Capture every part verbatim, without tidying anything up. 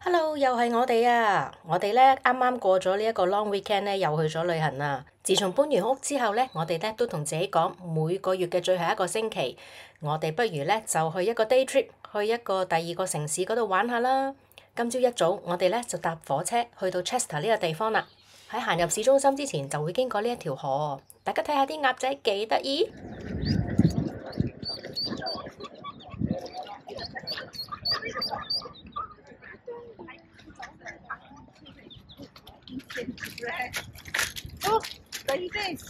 Hello，又係我哋啊！我哋咧啱啱過咗呢一個 long weekend 咧，又去咗旅行啦。自從搬完屋之後咧，我哋咧都同自己講，每個月嘅最後一個星期，我哋不如咧就去一個 day trip，去一個第二個城市嗰度玩下啦。今朝一早，我哋咧就搭火車去到 Chester 呢個地方啦。喺行入市中心之前，就會經過呢一條河。大家睇下啲鴨仔幾得意。 Oh, like this.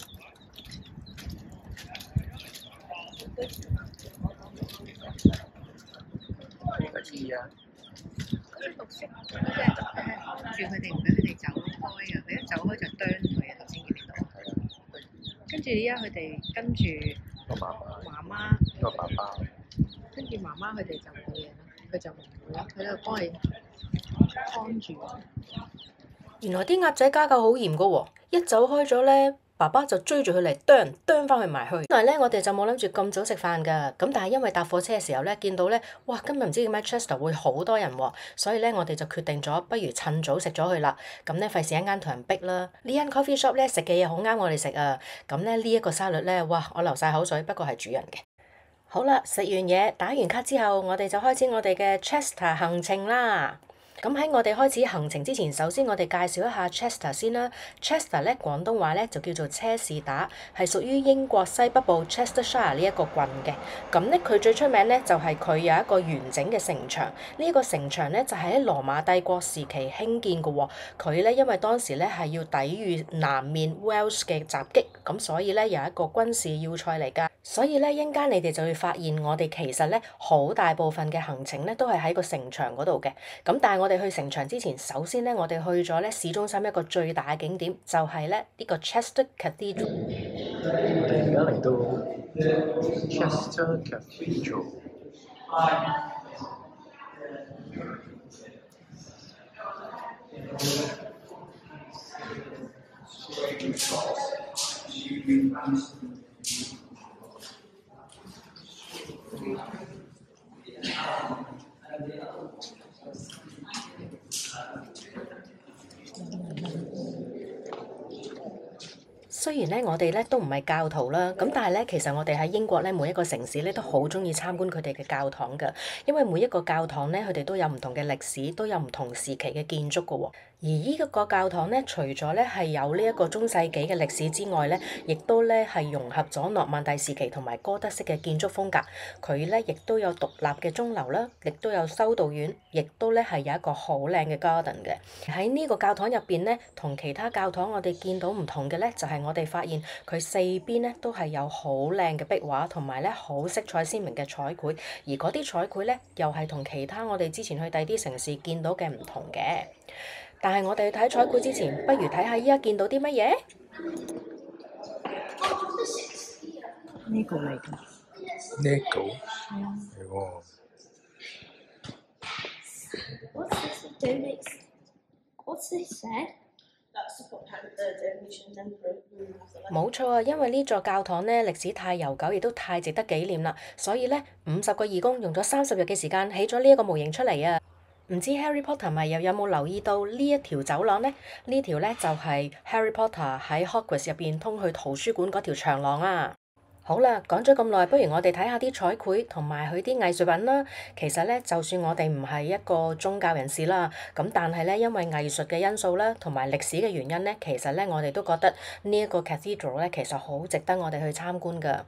嗰次啊， 綠色嗰隻誒，住佢哋唔俾佢哋走開啊！佢一走開就啄佢啊！頭先見唔見到？跟住依家佢哋跟住個媽媽， 媽媽， 個爸爸， 跟住媽媽佢哋就冇嘢啦，佢就唔會啦，佢就幫你看住。 原來啲鴨仔家教好嚴噶喎，一走開咗咧，爸爸就追住佢嚟啄，啄翻佢埋去。本來咧，我哋就冇諗住咁早食飯噶，咁但係因為搭火車嘅時候咧，見到咧，哇，今日唔知點解 Chester 會好多人喎，所以咧我哋就決定咗，不如趁早食咗佢啦。咁咧費事一間同人逼啦。呢間 coffee shop 咧食嘅嘢好啱我哋食啊。咁咧呢一個沙律咧，哇，我流晒口水，不過係主人嘅。好啦，食完嘢打完卡之後，我哋就開始我哋嘅 Chester 行程啦。咁喺我哋開始行程之前，首先我哋介紹一下 Chester 先啦。Chester 咧廣東話咧就叫做車士打，係屬於英國西北部 Chestershire 呢一個郡嘅。咁咧佢最出名咧就係佢有一個完整嘅城牆。呢一個城牆咧就係喺羅馬帝國時期興建嘅喎。佢咧因為當時咧係要抵禦南面 Wales 嘅襲擊，咁所以咧有一個軍事要塞嚟㗎。所以咧，一陣間你哋就會發現，我哋其實咧好大部分嘅行程咧都係喺個城牆嗰度嘅。咁但係我哋去城牆之前，首先咧我哋去咗咧市中心一個最大嘅景點，就係咧呢個 Chester Cathedral。 我哋而家嚟到 Chester Cathedral。 雖然咧，我哋咧都唔係教徒啦，咁但係咧，其實我哋喺英國咧，每一個城市咧都好中意參觀佢哋嘅教堂㗎，因為每一個教堂咧，佢哋都有唔同嘅歷史，都有唔同時期嘅建築㗎喎。而呢一個教堂咧，除咗咧係有呢一個中世紀嘅歷史之外咧，亦都咧係融合咗諾曼第時期同埋哥德式嘅建築風格。佢咧亦都有獨立嘅鐘樓啦，亦都有修道院，亦都咧係有一個好靚嘅 garden 嘅。喺呢個教堂入邊咧，同其他教堂我哋見到唔同嘅咧，就係我哋發現佢四邊咧都係有好靚嘅壁畫，同埋咧好色彩鮮明嘅彩繪。而嗰啲彩繪咧，又係同其他我哋之前去第啲城市見到嘅唔同嘅。但係我哋去睇彩繪之前，不如睇下依家見到啲乜嘢？ 呢個嚟㗎。 呢個係喎。 What's this donates? What's this said? That's to put the donations in for 冇錯啊，因為呢座教堂咧歷史太悠久，亦都太值得紀念啦，所以咧五十個義工用咗三十日嘅時間起咗呢一個模型出嚟啊！唔知 Harry Potter 咪又有冇留意到呢一條走廊咧？呢條咧就係 Harry Potter 喺 Hogwarts 入邊通去圖書館嗰條長廊啊！好啦，講咗咁耐，不如我哋睇下啲彩繪同埋佢啲藝術品啦。其實咧，就算我哋唔係一個宗教人士啦，咁但係咧，因為藝術嘅因素啦，同埋歷史嘅原因咧，其實咧，我哋都覺得呢一個 cathedral 咧，其實好值得我哋去參觀㗎。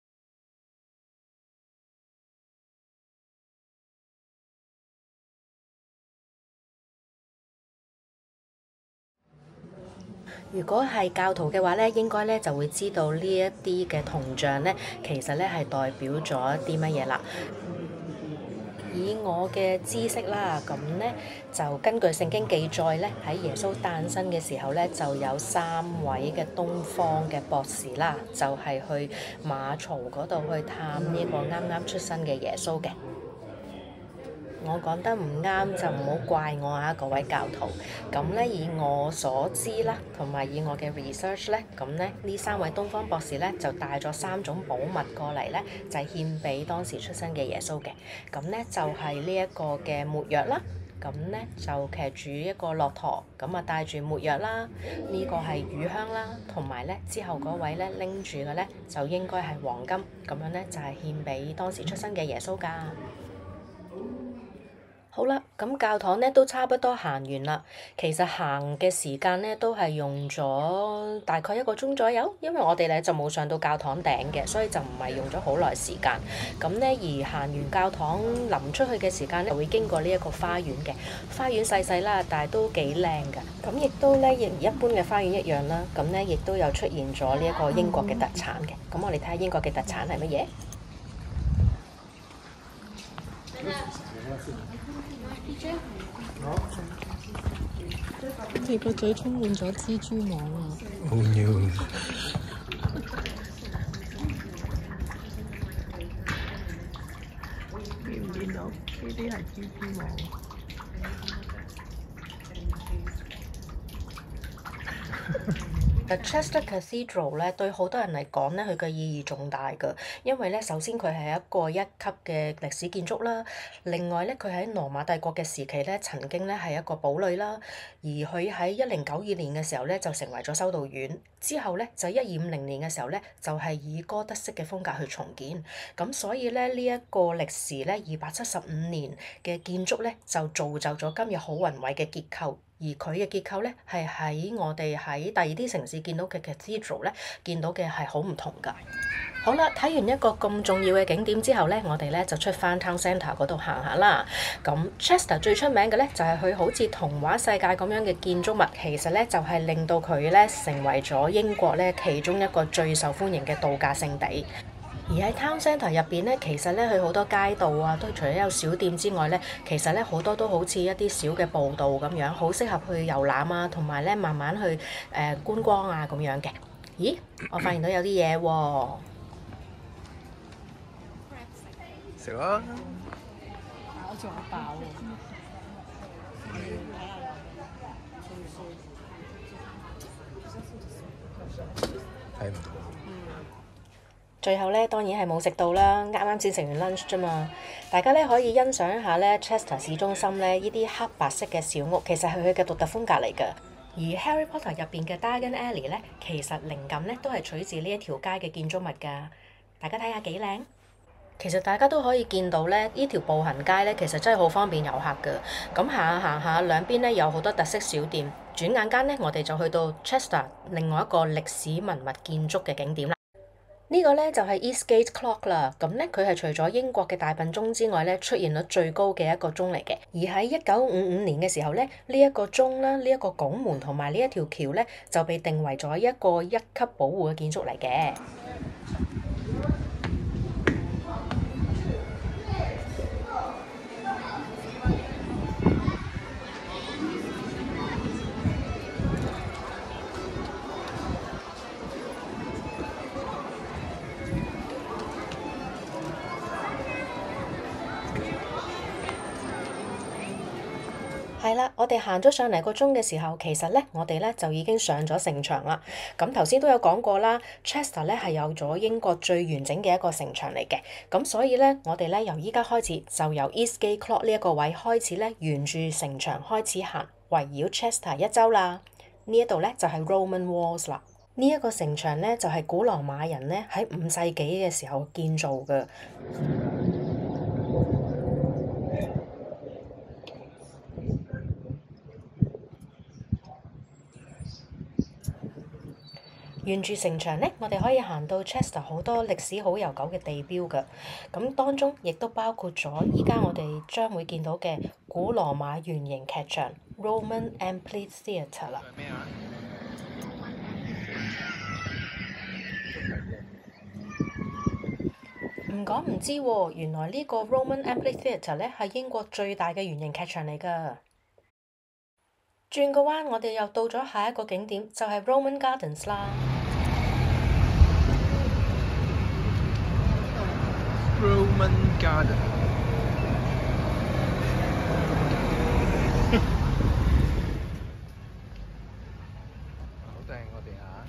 如果係教徒嘅話咧，應該咧就會知道呢一啲嘅銅像咧，其實咧係代表咗啲乜嘢啦。以我嘅知識啦，咁咧就根據聖經記載咧，喺耶穌誕生嘅時候咧，就有三位嘅東方嘅博士啦，就係去馬槽嗰度去探呢個啱啱出生嘅耶穌嘅。我講得唔啱就唔好怪我啊，各位教徒。咁咧，以我所知啦，同埋以我嘅 research 咧，咁咧呢三位東方博士咧就帶咗三種寶物過嚟咧，就係獻俾當時出生嘅耶穌嘅。咁咧就係呢一個嘅沒藥啦、 咁咧就騎住一個駱駝，咁啊帶住沒藥啦，呢個係乳香啦，同埋咧之後嗰位咧拎住嘅咧就應該係黃金，咁樣咧就係獻俾當時出生嘅耶穌㗎。好啦，咁教堂咧都差不多行完啦。其實行嘅時間咧都係用咗大概一個鐘左右，因為我哋咧就冇上到教堂頂嘅，所以就唔係用咗好耐時間。咁咧而行完教堂臨出去嘅時間咧，就會經過呢一個花園嘅。花園細細啦，但係都幾靚㗎。咁亦都咧，亦如一般嘅花園一樣啦。咁咧亦都有出現咗呢一個英國嘅特產嘅。咁我哋睇下英國嘅特產係乜嘢？你個嘴充滿咗蜘蛛網啊！ 好妖。 見唔見到？呢啲係蜘蛛網。 Chester Cathedral 咧對好多人嚟講咧，佢嘅意義重大㗎，因為咧首先佢係一個一級嘅歷史建築啦，另外咧佢喺羅馬帝國嘅時期咧曾經咧係一個堡壘啦，而佢喺一零九二年嘅時候咧就成為咗修道院，之後咧就一二五零年嘅時候咧就係以哥德式嘅風格去重建，咁所以咧呢一個歷時咧二百七十五年嘅建築咧就造就咗今日好宏偉嘅結構。而佢嘅結構咧，係喺我哋喺第二啲城市見到嘅 cathedral 咧，見到嘅係好唔同㗎。好啦，睇完一個咁重要嘅景點之後咧，我哋咧就出翻 town centre 嗰度行下啦。咁 Chester 最出名嘅咧就係佢好似童話世界咁樣嘅建築物，其實咧就係令到佢咧成為咗英國咧其中一個最受歡迎嘅度假勝地。而喺 town centre 入邊咧，其實咧佢好多街道啊，都除咗有小店之外咧，其實咧好多都好似一啲小嘅步道咁樣，好適合去遊覽啊，同埋咧慢慢去誒、呃、觀光啊咁樣嘅。咦，我發現到有啲嘢喎。 食啊！ 我仲有飽喎。 睇唔到。 最後咧當然係冇食到啦，啱啱先食完 lunch 啫嘛。大家咧可以欣賞一下咧 Chester 市中心咧呢啲黑白色嘅小屋，其實係佢嘅獨特風格嚟㗎。而 Harry Potter 入邊嘅 Diagon Alley 咧，其實靈感咧都係取自呢一條街嘅建築物㗎。大家睇下幾靚。其實大家都可以見到咧，呢條步行街咧其實真係好方便遊客㗎。咁行下行下，兩邊咧有好多特色小店。轉眼間咧，我哋就去到 Chester 另外一個歷史文物建築嘅景點啦。呢個咧就係 Eastgate Clock 啦，咁咧佢係除咗英國嘅大笨鐘之外咧，出現率最高嘅一個鐘嚟嘅。而喺一九五五年嘅時候咧，呢一個鐘啦、呢一個拱門同埋呢一條橋咧，就被定為咗一個一級保護嘅建築嚟嘅。係啦，我哋行咗上嚟個鐘嘅時候，其實咧，我哋咧就已經上咗城牆啦。咁頭先都有講過啦 ，Chester 咧係有咗英國最完整嘅一個城牆嚟嘅。咁所以咧，我哋咧由依家開始就由 Eastgate Clock 呢一個位開始咧，沿住城牆開始行，圍繞 Chester 一周啦。呢一度咧就係 Roman Walls 啦。呢一個城牆咧就係古羅馬人咧喺五世紀嘅時候建造嘅。沿住城牆咧，我哋可以行到 Chester 好多歷史好悠久嘅地標㗎。咁當中亦都包括咗依家我哋將會見到嘅古羅馬圓形劇場 Roman Amphitheatre 啦。唔講唔知喎，原來呢個 Roman Amphitheatre 咧係英國最大嘅圓形劇場嚟㗎。轉個彎，我哋又到咗下一個景點，就係 Roman Gardens 啦。 Roman Garden。好正我哋嚇。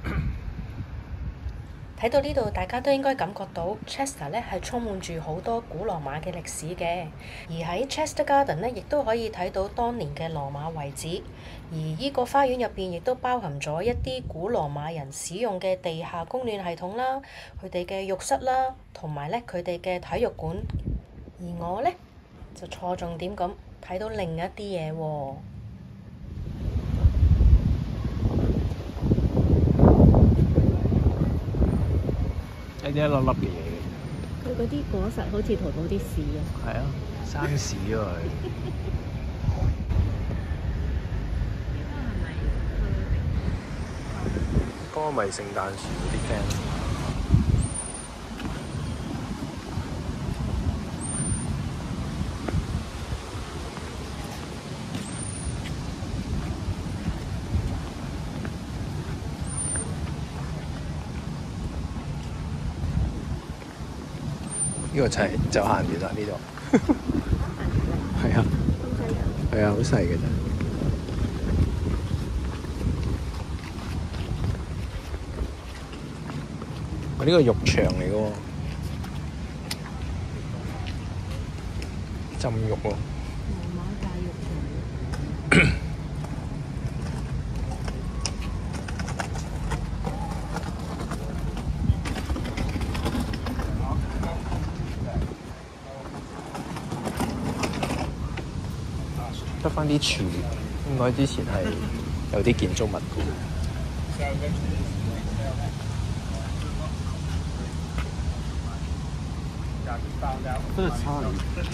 睇到呢度，大家都應該感覺到 Chester 咧係充滿住好多古羅馬嘅歷史嘅，而喺 Chester Garden 咧，亦都可以睇到當年嘅羅馬遺址。而呢個花園入邊亦都包含咗一啲古羅馬人使用嘅地下供暖系統啦，佢哋嘅浴室啦，同埋咧佢哋嘅體育館。而我咧就錯重點咁睇到另一啲嘢喎。 一啲一粒粒嘅嘢。 佢嗰啲果實好似淘寶啲屎啊！ 係啊，生屎啊佢。嗰個咪聖誕樹嗰啲 fan。呢個就係就行完啦呢度，係啊，係啊，好細嘅啫。我呢個浴場嚟嘅喎，浸浴喎。 羅馬大浴場。 得翻啲柱，應該之前係有啲建築物嘅。都係差唔多。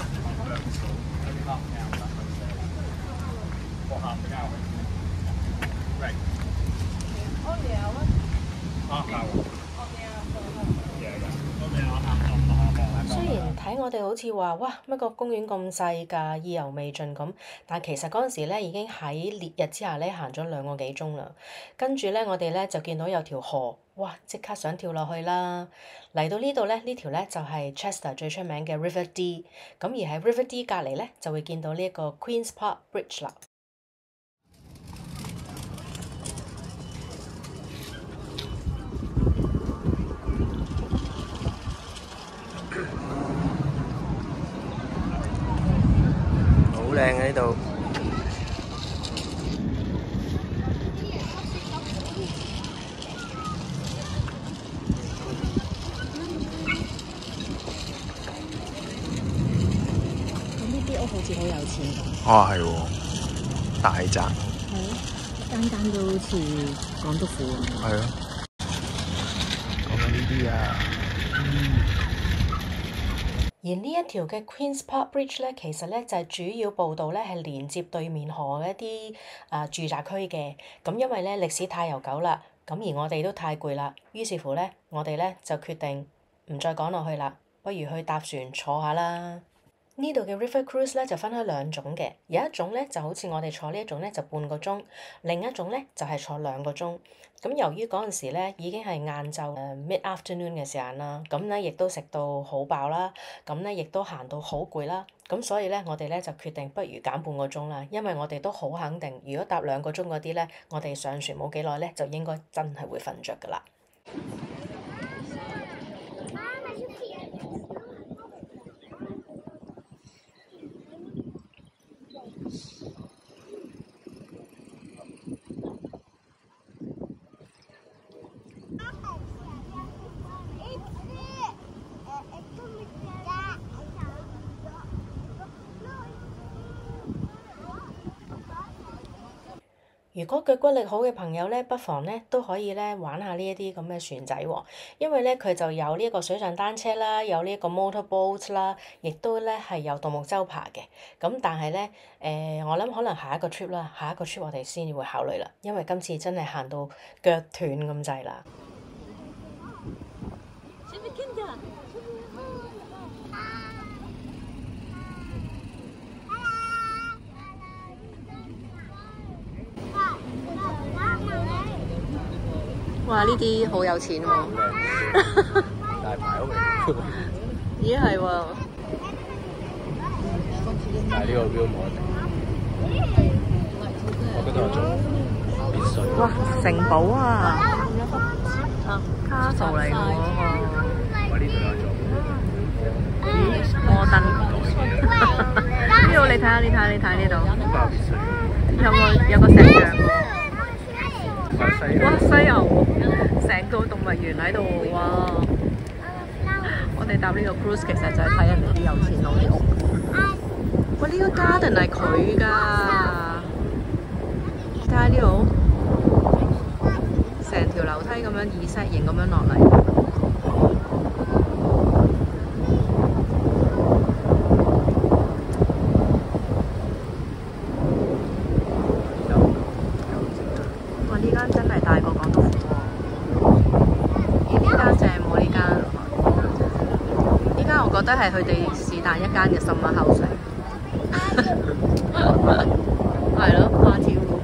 雖然睇我哋好似話哇乜個公園咁細㗎，意猶未盡咁，但其實嗰陣時咧已經喺烈日之下咧行咗兩個幾鐘啦。跟住咧我哋咧就見到有條河，哇！即刻想跳落去啦。嚟到呢度咧，呢條咧就係 Chester 最出名嘅 River Dee。咁而喺 River Dee 隔離咧就會見到呢一個 Queen's Park Bridge 啦。 好靚喺度。 咁呢啲屋好似好有錢咁。 哦，係喎，大宅。 係咯，間間都好似港督府咁。 係咯。講緊呢啲啊。嗯。 而呢一條嘅 Queen's Park Bridge 咧，其實咧就係、是、主要步道咧係連接對面河嘅一啲啊、呃、住宅區嘅。咁因為咧歷史太悠久啦，咁而我哋都太攰啦，於是乎咧我哋咧就決定唔再講落去啦，不如去搭船坐下啦。呢度嘅 River Cruise 咧就分開兩種嘅，有一種咧就好似我哋坐呢一種咧就半個鐘，另一種咧就係、是、坐兩個鐘。咁由於嗰陣時咧已經係晏晝誒 mid afternoon 嘅時間啦，咁咧亦都食到好飽啦，咁咧亦都行到好攰啦，咁所以咧我哋咧就決定不如減半個鐘啦，因為我哋都好肯定，如果搭兩個鐘嗰啲咧，我哋上船冇幾耐咧就應該真係會瞓着㗎啦。如果腳骨力好嘅朋友咧，不妨咧都可以咧玩下呢一啲咁嘅船仔喎，因為咧佢就有呢一個水上單車啦，有呢一個 motorboat 啦，亦都咧係有獨木舟爬嘅。咁但係咧，誒、呃、我諗可能下一個 trip 啦，下一個 trip 我哋先會考慮啦，因為今次真係行到腳斷咁滯啦。哇！呢啲好有錢喎、啊， 大牌屋嚟。 咦係喎， 但係呢個 view 冇得頂，我覺得我做別墅。 哇！城堡啊！ 啦。 啊，卡數嚟嘅喎， 我呢度有做。 摩登。呢度你睇下，你睇下，你睇呢度，有個有個石像喎。哇！犀牛，成個動物園喺度喎，哇！我哋搭呢個 cruise 其實就係睇人哋啲有錢佬啲屋。喂，呢個 garden 係佢㗎，睇下呢度，成條樓梯咁樣二 set 型咁樣落嚟。哇！呢間真係大過港督府喎，呢間正喎，呢間。呢間我覺得係佢哋是但一間嘅 summer house 嚟。係咯，party room。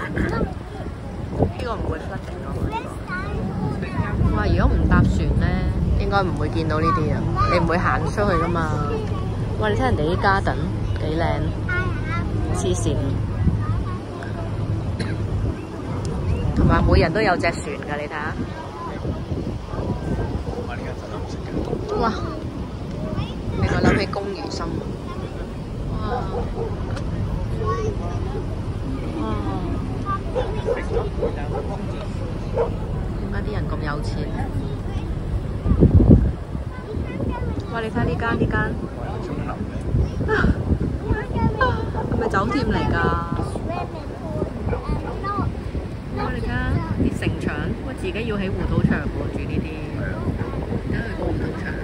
呢個唔會 flooding 㗎。哇！如果唔搭船咧，應該唔會見到呢啲啊。你唔會行出去㗎嘛？哇！你睇人哋啲 garden 幾靚，黐線。同埋每人都有隻船㗎，你睇下。哇！令我諗起龔如心。哇！點解啲人咁有錢？哇！你睇呢間呢間，係咪酒店嚟㗎？哇！你睇下啲城牆，哇！自己要起護土牆喎，住呢啲，睇下佢個護土牆。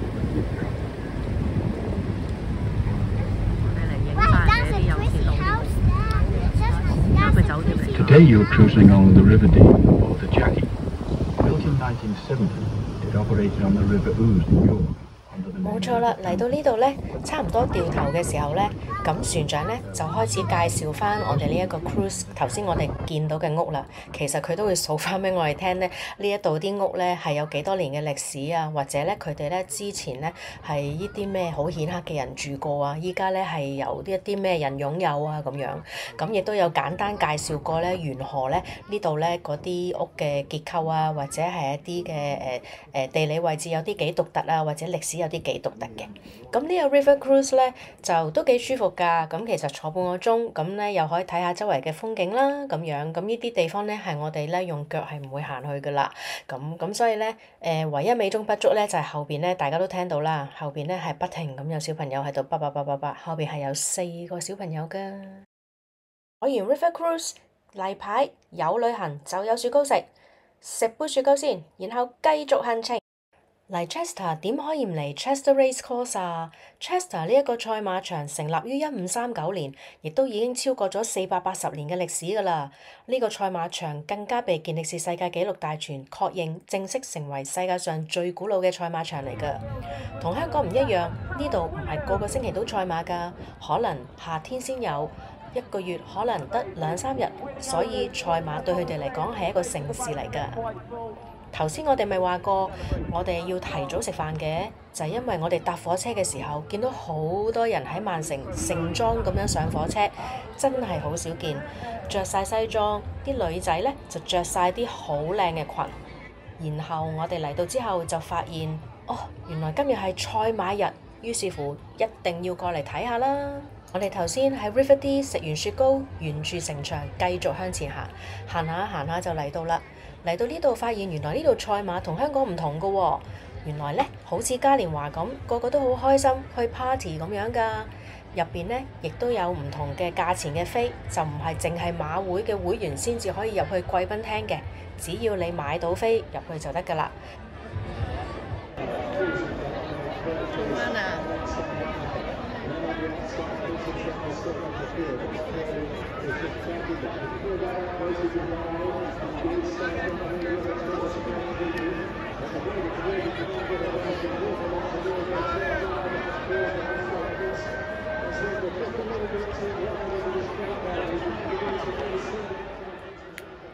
我哋嚟影翻嘅啲有錢佬，因為佢酒店嚟㗎。 Today you're cruising on the River Dee or the Jackie. Built in nineteen seventy, it operated on the River Ouse in York. 冇錯啦，嚟到呢度呢，差唔多掉頭嘅時候呢，咁船長呢就開始介紹翻我哋呢一個 cruise 頭先我哋見到嘅屋啦。其實佢都會數翻俾我哋聽呢，呢一度啲屋呢係有幾多年嘅歷史啊，或者呢佢哋呢之前呢係呢啲咩好顯赫嘅人住過啊，依家呢係由呢一啲咩人擁有啊咁樣。咁亦都有簡單介紹過呢沿河呢呢度呢嗰啲屋嘅結構啊，或者係一啲嘅誒誒地理位置有啲幾獨特啊，或者歷史有啲幾獨特嘅。咁呢個 river cruise 咧就都幾舒服㗎。咁其實坐半個鐘，咁咧又可以睇下周圍嘅風景啦，咁樣。咁呢啲地方咧係我哋咧用腳係唔會行去㗎啦。咁咁所以咧誒、呃、唯一美中不足咧就係、是、後邊咧大家都聽到啦，後邊咧係不停咁有小朋友喺度叭叭叭叭叭，後邊係有四個小朋友㗎。我完 river cruise 例牌有旅行就有雪糕食，食杯雪糕先，然後繼續行程。嚟 Chester 點可以唔嚟 Chester Race Course 啊 ？Chester 呢一個賽馬場成立於一五三九年，亦都已經超過咗四百八十年嘅歷史㗎啦。呢、這個賽馬場更加被健力士世界紀錄大全確認，正式成為世界上最古老嘅賽馬場嚟㗎。同香港唔一樣，呢度唔係個個星期都賽馬㗎，可能夏天先有，一個月可能得兩三日，所以賽馬對佢哋嚟講係一個盛事嚟㗎。頭先我哋咪話過，我哋要提早食飯嘅，就係因為我哋搭火車嘅時候，見到好多人喺曼城盛裝咁樣上火車，真係好少見。着晒西裝，啲女仔呢就着晒啲好靚嘅裙。然後我哋嚟到之後就發現，哦，原來今日係賽馬日，於是乎一定要過嚟睇下啦。我哋頭先喺 River Dee 食完雪糕，沿住城牆繼續向前行，行下行下就嚟到啦。嚟到呢度發現原來呢度賽馬同香港唔同㗎喎，原來呢，好似嘉年華咁，個個都好開心去 party 咁樣㗎。入邊呢，亦都有唔同嘅價錢嘅飛，就唔係淨係馬會嘅會員先至可以入去貴賓廳嘅，只要你買到飛入去就得㗎啦。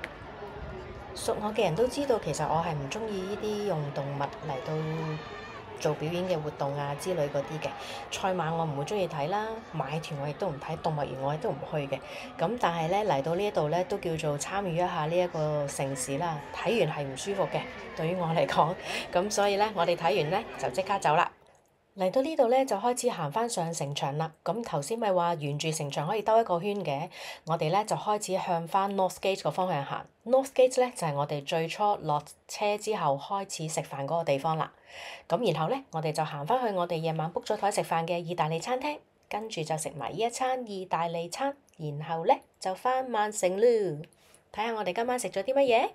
熟我嘅人都知道，其實我係唔中意呢啲用動物嚟到做表演嘅活動啊之類嗰啲嘅。賽馬我唔會中意睇啦，馬團我亦都唔睇，動物園我亦都唔去嘅。咁但係咧嚟到呢一度咧都叫做參與一下呢一個城市啦，睇完係唔舒服嘅，對於我嚟講。咁所以咧我哋睇完咧就即刻走啦。嚟到呢度咧就開始行翻上城牆啦。咁頭先咪話沿住城牆可以兜一個圈嘅，我哋咧就開始向翻 Northgate 個方向行。Northgate 咧就係、是、我哋最初落車之後開始食飯嗰個地方啦。咁然後咧我哋就行翻去我哋夜晚 book 咗台食飯嘅意大利餐廳，跟住就食埋呢一餐意大利餐，然後咧就翻曼城咯。睇下我哋今晚食咗啲乜嘢？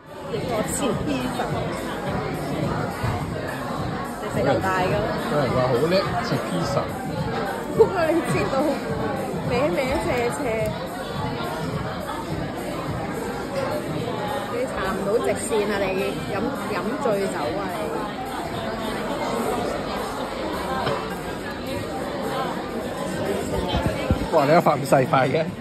食咁大㗎？ 有人話好叻切 pizza， 不過你切到歪歪斜斜，你行唔到直線啊！你飲飲醉酒啊！你哇！你一塊咁細塊嘅。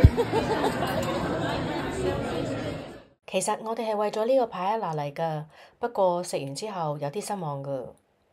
其實我哋係為咗呢個排一拿嚟㗎，不過食完之後有啲失望㗎。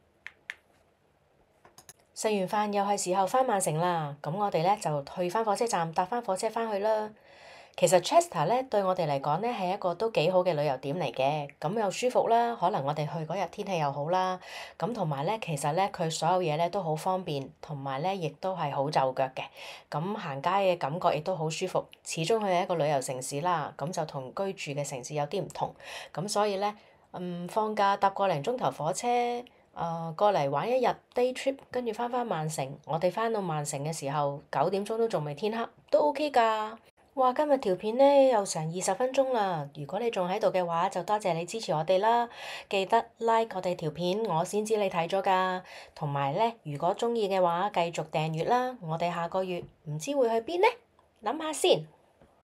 食完飯又係時候返曼城啦，咁我哋咧就去返火車站搭返火車返去啦。其實 Chester 咧對我哋嚟講咧係一個都幾好嘅旅遊點嚟嘅，咁又舒服啦。可能我哋去嗰日天氣又好啦，咁同埋咧其實咧佢所有嘢咧都好方便，同埋咧亦都係好就腳嘅。咁行街嘅感覺亦都好舒服。始終佢係一個旅遊城市啦，咁就同居住嘅城市有啲唔同。咁所以咧，嗯放假搭個零鐘頭火車。誒、呃、過嚟玩一日 day trip，跟住翻返曼城。我哋翻到曼城嘅時候，九點鐘都仲未天黑，都 OK 㗎。哇！今日條片咧有成二十分鐘啦。如果你仲喺度嘅話，就多謝你支持我哋啦。記得 like 我哋條片，我先知你睇咗㗎。同埋咧，如果中意嘅話，繼續訂閱啦。我哋下個月唔知會去邊呢？諗下先。